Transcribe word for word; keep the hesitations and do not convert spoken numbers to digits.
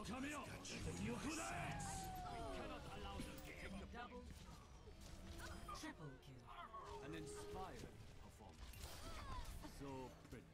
めよ敵を捉え Cannot allow them to take the Double. Triple kill. an inspiring performance. So predictable.